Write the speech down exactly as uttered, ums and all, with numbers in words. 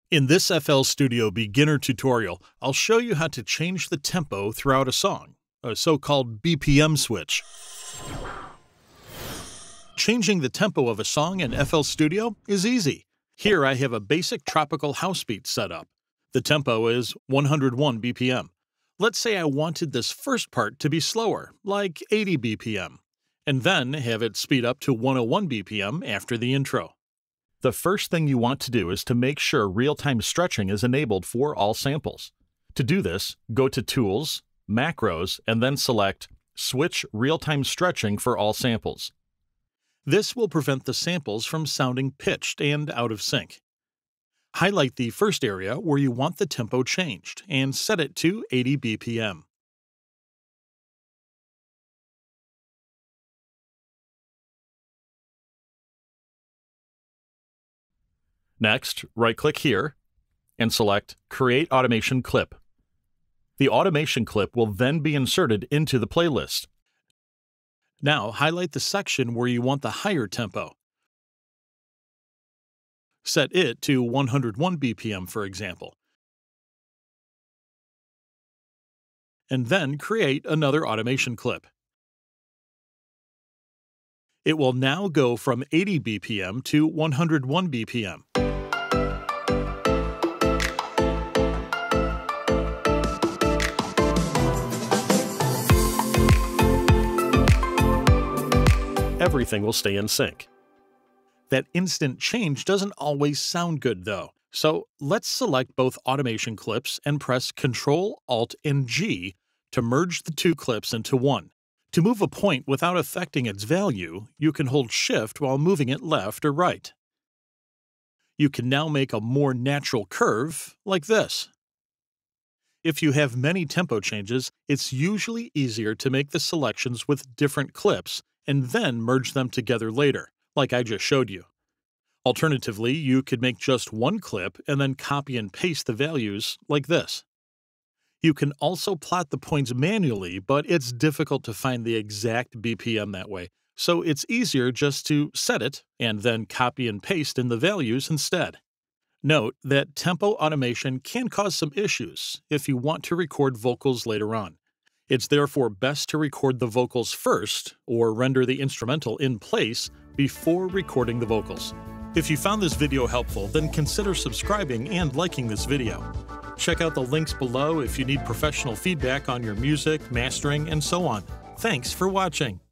In this F L Studio beginner tutorial, I'll show you how to change the tempo throughout a song, a so-called B P M switch. Changing the tempo of a song in F L Studio is easy. Here I have a basic tropical house beat set up. The tempo is one hundred one B P M. Let's say I wanted this first part to be slower, like eighty B P M, and then have it speed up to one oh one B P M after the intro. The first thing you want to do is to make sure real-time stretching is enabled for all samples. To do this, go to Tools, Macros, and then select Switch Real-Time Stretching for all samples. This will prevent the samples from sounding pitched and out of sync. Highlight the first area where you want the tempo changed and set it to eighty B P M. Next, right-click here and select Create Automation Clip. The automation clip will then be inserted into the playlist. Now, highlight the section where you want the higher tempo. Set it to one hundred one B P M, for example. And then create another automation clip. It will now go from eighty B P M to one hundred one B P M. Everything will stay in sync. That instant change doesn't always sound good though, so let's select both automation clips and press Control Alt and G to merge the two clips into one. To move a point without affecting its value, you can hold Shift while moving it left or right. You can now make a more natural curve like this. If you have many tempo changes, it's usually easier to make the selections with different clips and then merge them together later, like I just showed you. Alternatively, you could make just one clip and then copy and paste the values like this. You can also plot the points manually, but it's difficult to find the exact B P M that way, so it's easier just to set it and then copy and paste in the values instead. Note that tempo automation can cause some issues if you want to record vocals later on. It's therefore best to record the vocals first or render the instrumental in place before recording the vocals. If you found this video helpful, then consider subscribing and liking this video. Check out the links below if you need professional feedback on your music, mastering, and so on. Thanks for watching.